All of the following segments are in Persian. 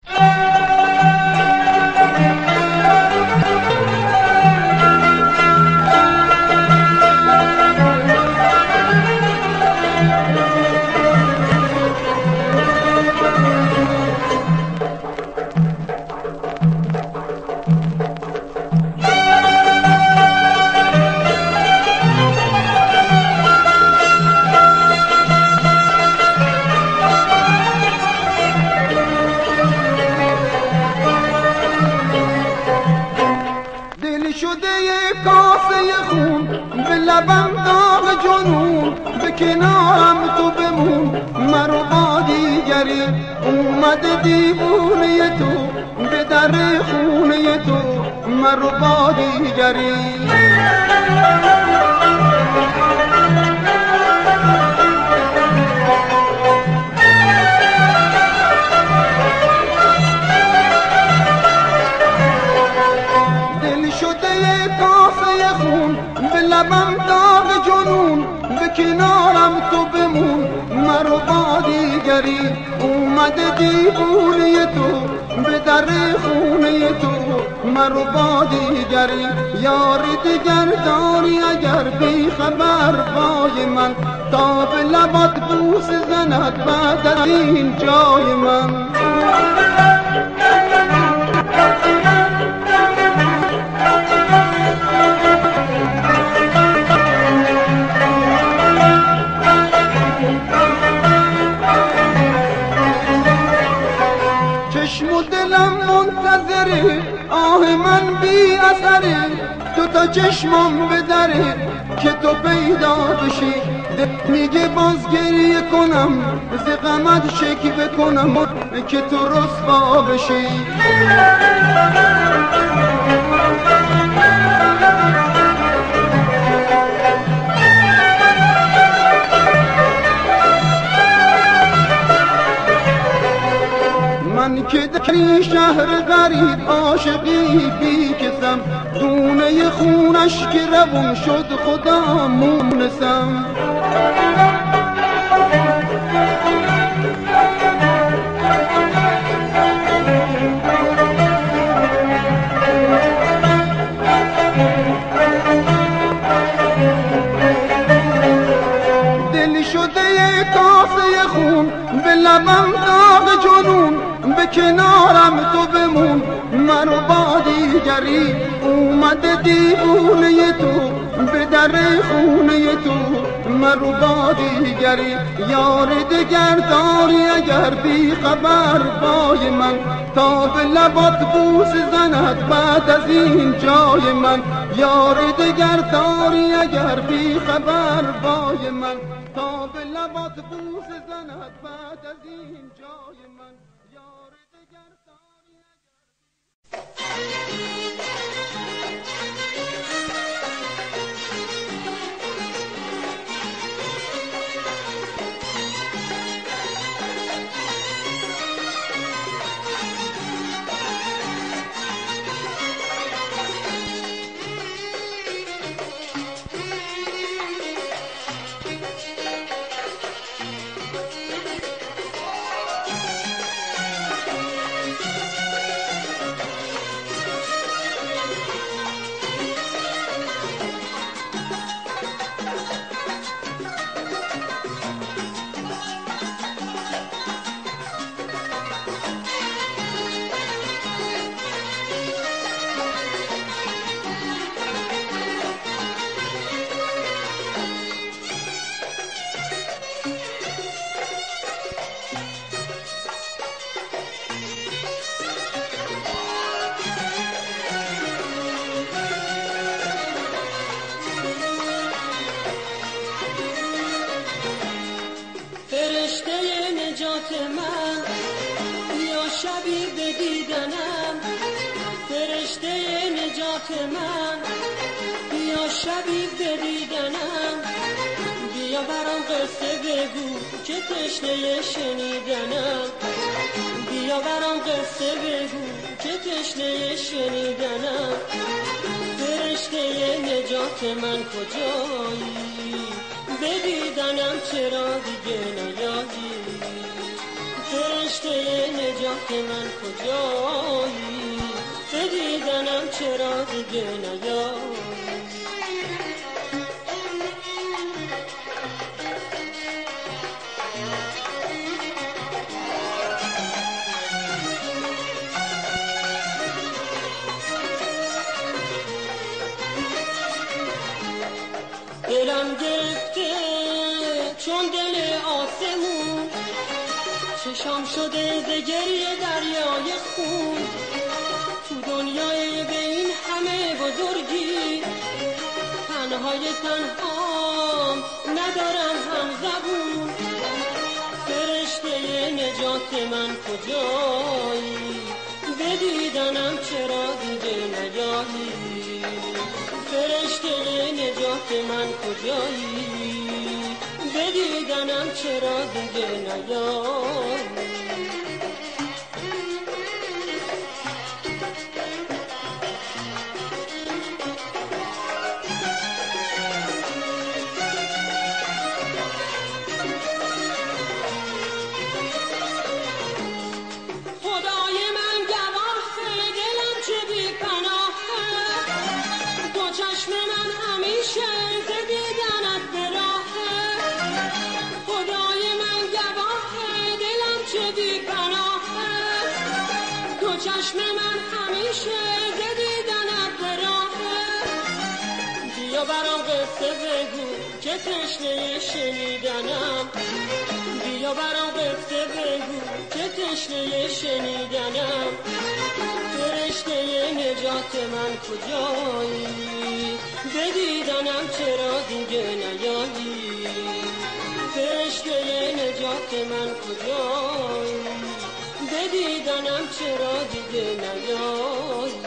لبم داغ جنون به کنارم تو بمون مرو با دیگری اومد دیوونه تو به در خونه تو مرو با دیگری دل شده کاسه خون به لبم داغ جنون به کنارم تو بمون مرو با دیگری اومده دیوونه تو به در خونه تو مرو با دیگری یار دیگر داری اگر بی خبر بای من تا به لبات بوس زند بعد از این جای من چشم و دلم منتظره آه من بی اثره تو تا چشمم بدره که تو پیدا بشی دل میگه باز گریه کنم ز غمت شکوه کنم که تو رسوا بشی من که در شهر غریب عاشقی بی کسم دونه خونش که روون شد خدا مونسم دل شده کاسه خون به لبم داغ جنون به کنارم تو بمون مرو با دیگری اومده دیوونه تو به در خونه تو مرو با دیگری یار دیگر داری اگر بی خبر بای من تا به لبات بوس زند بعد از این جای من یار دیگر داری اگر بی خبر بای من تا به لبات بوس زند بعد از این جای من یار دیگر داری من بیا شبی به دیدنم فرشته نجات من بیا شبی به دیدنم بیا برام قصه بگو که تشنه شنیدنم بیا برام قصه بگو که تشنه شنیدنم فرشته نجات من کجایی به دیدنم چرا دیگه نیایی فرشته نجات من کجایی؟ به دیدنم چرا دیگه نیایی؟ دلم گرفته چون دل آسمون، چشام شده ز گریه دریای خون. تو دنیای به این همه بزرگی، تنهای تنهام ندارم هم زبون. فرشته نجات من کجایی؟ به دیدنم چرا دیگه نیایی؟ فرشته نجات من کجایی؟ به دیدنم چرا دیگه نیایی؟ خدای من گواه دلم چه بی پناهه، دو چشم من همیشه ز دیدنت به راهه. خدای من گواه دلم چه بی پناهه، دو چشم من همیشه ز دیدنت به راهه. بیا برام قصه بگو که تشنه شنیدنم، بیا برام قصه بگو که تشنه شنیدنم. فرشته نجات من کجایی؟ به دیدنم چرا دیگه نیایی؟ فرشته نجات من کجایی؟ به دیدنم چرا دیگه نیایی؟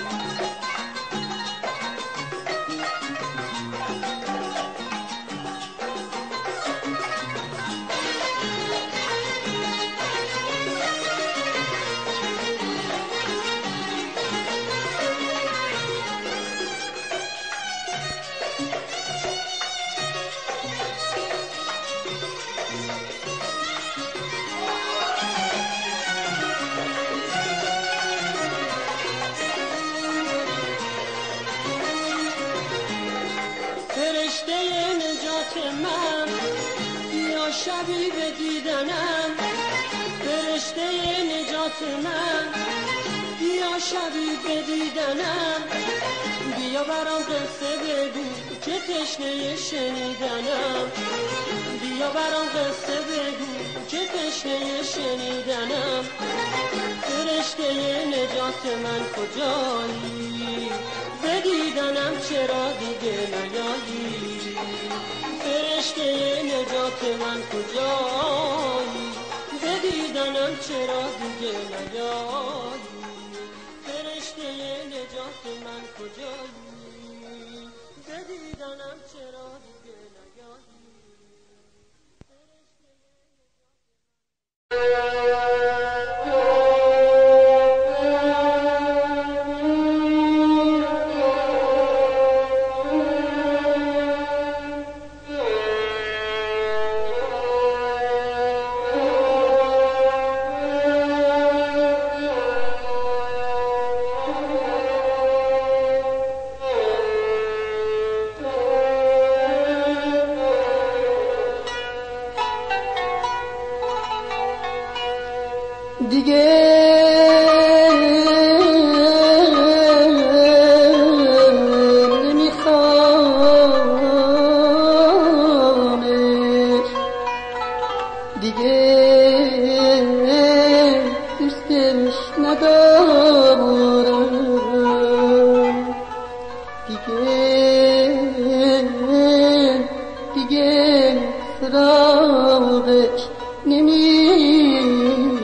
فرشته نجات من بیا شبی به دیدنم. فرشته نجات من بیا شبی به دیدنم. بیا برام قصه بگو که تشنه شنیدنم. بیا برام قصه بگو که تشنه شنیدنم. فرشته نجات من کجایی؟ به دیدنم چرا دیگه نیایی؟ فرشته نجات من کجایی؟ به دیدنم چرا دیگه نیایی؟ فرشته نجات من کجایی؟ به دیدنم چرا دیگه نیایی؟ دیگه نمیخوامش، دیگه دوستش ندارم، دیگه سراغش نمیرم.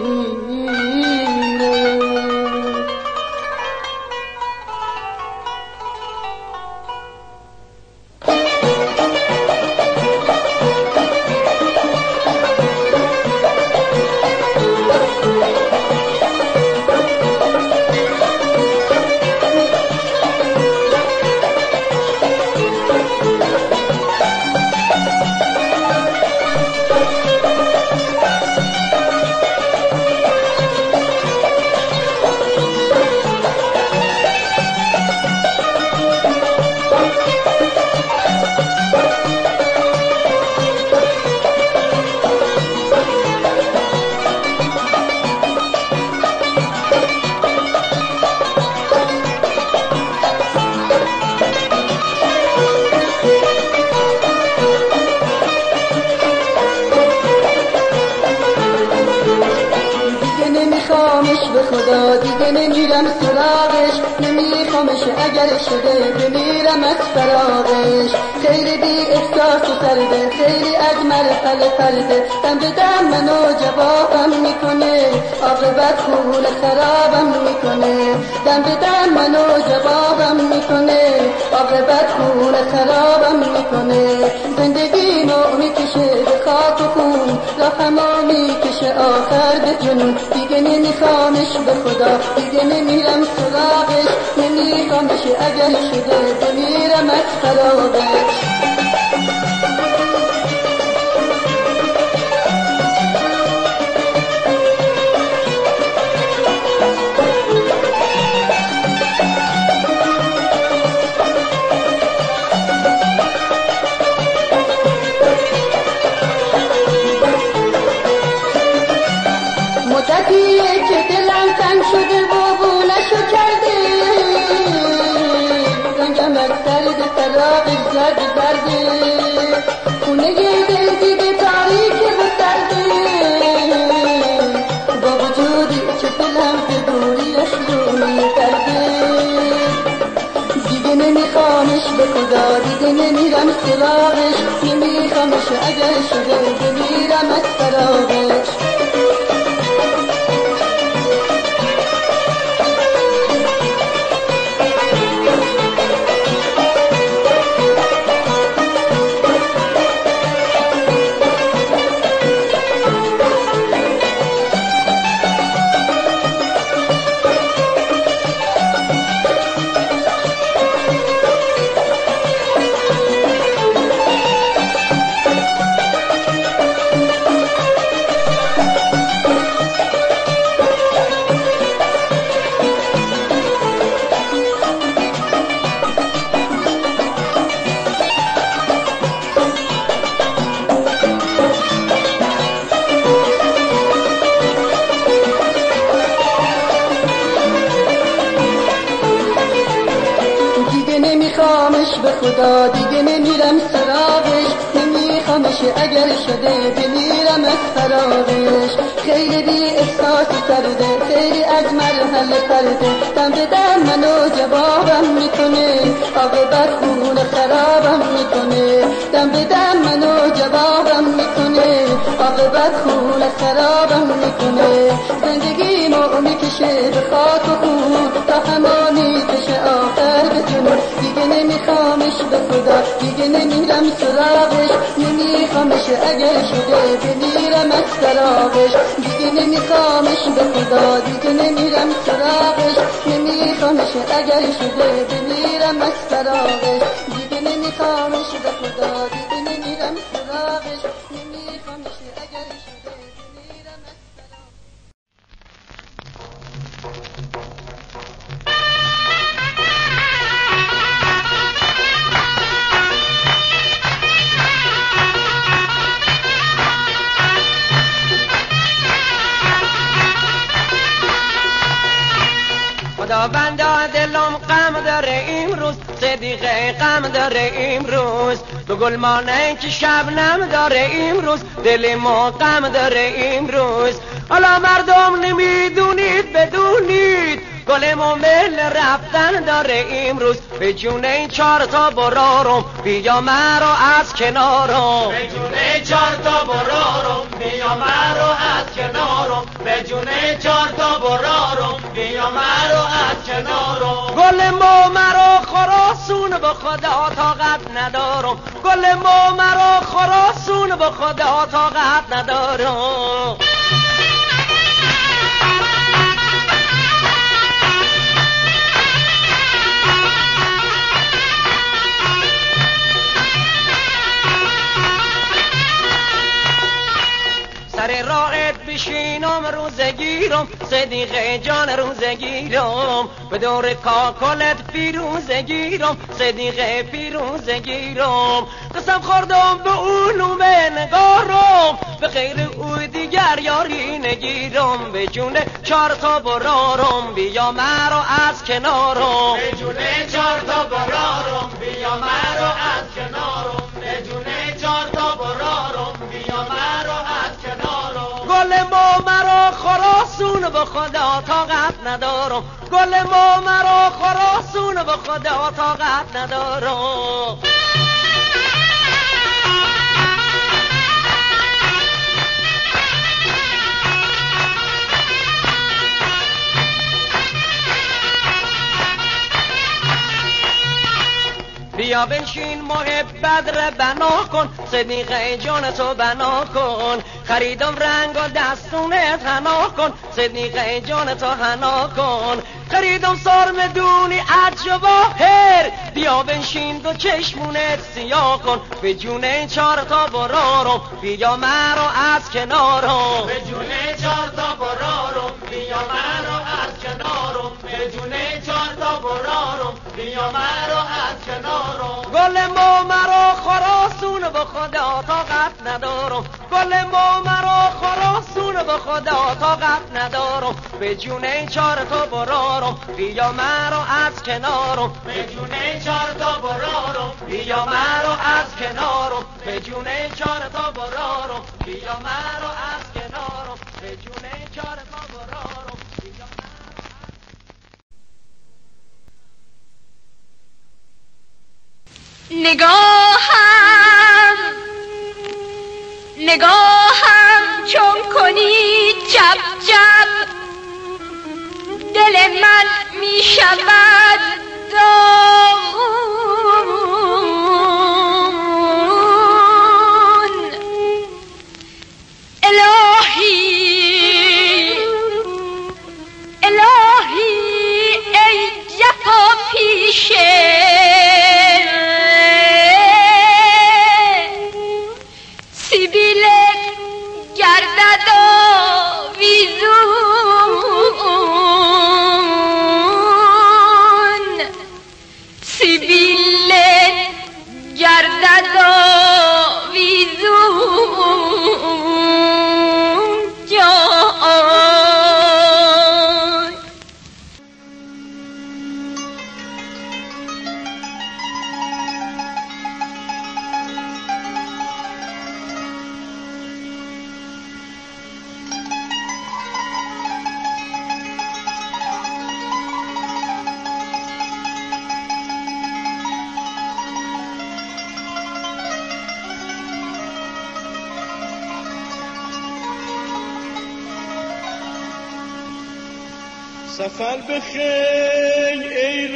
دیگه نمیرم سراغش، نمیخوامش اگر شده بمیرم از فراغش. خیلی بی احساس و سرده، خیلی اجمل پرده، دم به دم منو جوابم میکنه، عاقبت خون خرابم میکنه. دم به دم منو جوابم میکنه، عاقبت خون خرابم میکنه. زندگیمو میکشه به خاک و خون، راهمو میکشه آخر به جنون. دیگه نمیخوامش به خدا، دیگه نمیرم سراغش، نمیخوامش اگر شده بمیرم از خرابش. مدتیه که دلم تنگ شده و بونشو کرده، رنگم از درد فراق زرده، خونه دل دیگه تاریکه و سرده، با وجودی که دلم به دوریش روی کرده. دیگه نمیخوامش به خدا، دیگه نمیرم سراغش، نمیخوامش اگر شده بمیرم از فراغش. نمیخوامش به خدا، دیگه نمیرم سراغش، نمیخوامش اگر شده بمیرم از فراغش. خیلی بی احساس کرده، خیلی از مرحله پرده، دم به دم منو جوابم میکنه، عاقبت خون خرابم میکنه. دم به دم منو جوابم میکنه، عاقبت خون خرابم میکنه. زندگیمو میکشه به خاک و خون، تا همانی بشه آخر به جنون. دیگه نمیخوامش به خدا، دیگه نمیرم سراغش، نمیخوامش اگر شده بمیرم از فراغش. دیگه نمیخوامش به خدا، دیگه نمیرم سراغش، نمیخوامش اگر شده بمیرم از فراغش. دیگه نمیخوامش به خدا، دیگه نمیرم سراغش، نمیخوامش اگر شده بمیرم از فراغش. خداوندا دلم غم داره امروز، صدیقه غم داره امروز، به گلمانه که شبنم داره امروز، دل ما غم داره امروز. حالا مردم نمیدونید بدونید، گل مل رفتن داره امروز، به جونه 4 تا برارم بیا مرا از کنارم، به جونه 4 تا برارم بیا مرا از کنارم، به جونه 4 تا برارم بیا مرا از کنارم. گل مو مرا خراسون به خدا طاقت ندارم، گل مو مرا خراسون به خدا طاقت ندارم. سر راحت بشینم روزگیرم، صدیقه جان روزگیرم، به دور کاکلت پیروزگیرم، صدیقه پیروزگیرم. قسم خوردم به علوم نگارم، به خیر او دیگر یاری نگیرم، به جون 4 تا برارم بیا مرا از کنارم، به جون 4 تا برارم بیا مرا از کنارم، به جون 4 تا برارم بیا مرا از کنارم. گل ما مرا خراسون به خدا طاقت ندارم، گل ما مرا خراسون به خدا طاقت ندارم. بیا بنشین محبت را بنا کن، صدیقه جان تو بنا کن، خریدم رنگ و دستونت حنا کن، صدیقه جان تو حنا کن، خریدم سرمدونی عجواهر، بیا بنشین دو چشمونت سیاه کن، به جونه چار تا برارم بیا مرا از کنارم، به جونه چار تا برارم بیا مرا از کنارم، به جونه چار تا برارم بیا مرا از کنارم. گل ما مرا خراسون به خدا طاقت ندارم، گل ما مرا خراسون به خدا طاقت ندارم، به جونه چار تا برارم بیا مرا از کنارم، به جونه چار تا برارم بیا مرا از کنارم، به جونه چار تا برارم بیا مرا از کنارم، به جونه چار تا برارم بیا مرا. نگاهم چون کنی چپ چپ، دل من می شود داغون. الهی ای جفا پیشه، سیبیلت گردد آویزون، سیبیلت گردد آویزون جان. سفر بخیر ای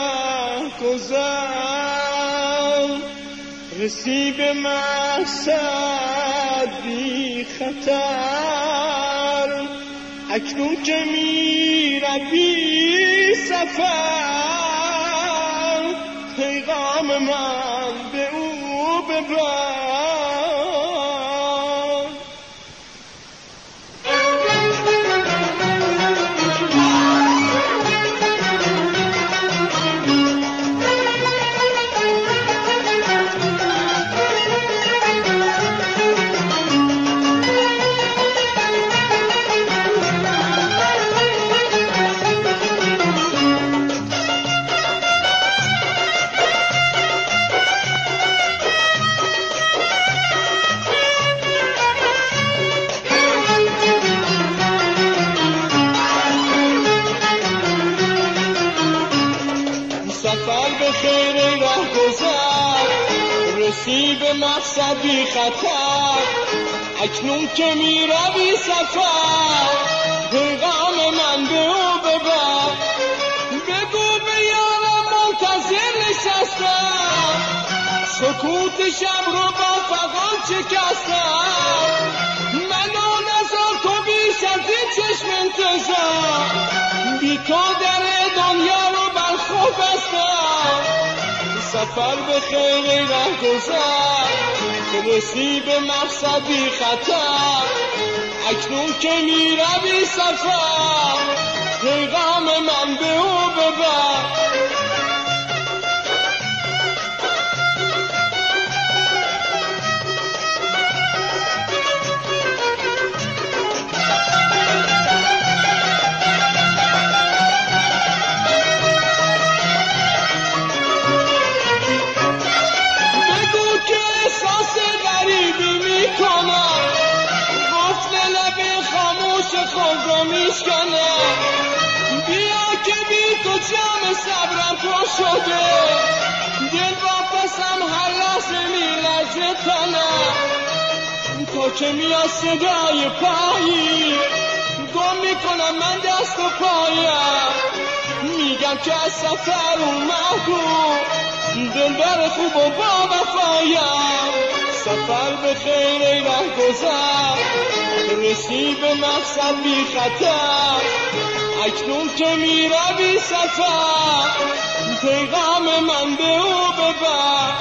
رهگذر، رسی به مقصد بی خطر، اکنون که می روی سفر، پیغام من به او ببر. رسی به مقصد بی خطر، اکنون که می روی سفر، پیغام من به او ببر. بگو به یارم منتظر نشستم، سکوت شب رو با فغان شکستم، منو نذار تو بیش از این چشم انتظار، بی تو در دنیا رو بر خود بستم. سفر به خیر رهگذر، رسی به مقصد بی خطر، اکنون که می روی سفر، پیغام من به او ببر. صبرم پر شده، دل با پسم هر لحظه میلرزه تنم، تا که میاد صدای پایی گم میکنم من دست و پایم، میگم که از سفر اومدم دلبر خوب و با وفایم. سفر به خیر ای رهگذر، رسی به مقصد بی خطر، اکنون که میروی سفر پیغام من به او ببر.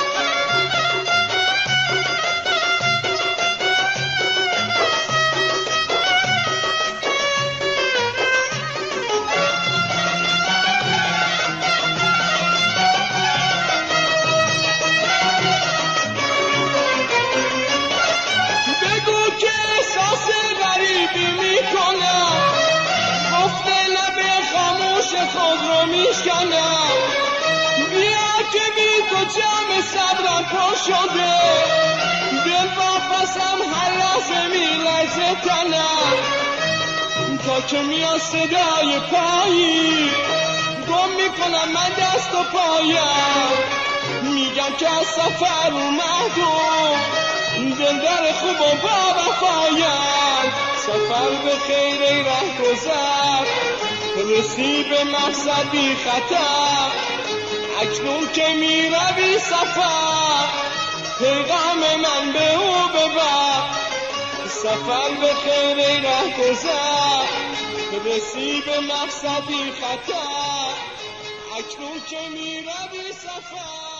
خود رو میشکنم، بیا که بی تو جام صبرم پر شده، دل با پسم هر لحظه میلرزه تنم، تا که میاد صدای پایی گم میکنم من دست و پایم، میگم که از سفر اومدم دل در خوب و با وفایم. سفر به خیر ای رهگذر، رسی به مقصد بی خطر، اکنون که میروی سفر پیغام من به او ببر. سفر به خیر ای رهگذر، رسی به مقصد بی خطر، اکنون که میروی سفر